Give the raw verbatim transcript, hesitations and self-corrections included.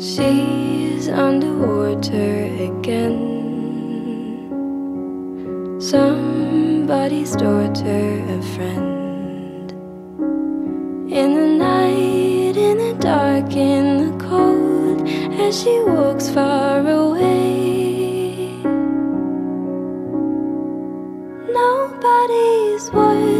She's underwater again. Somebody's daughter, a friend. In the night, in the dark, in the cold, as she walks far away. Nobody's worth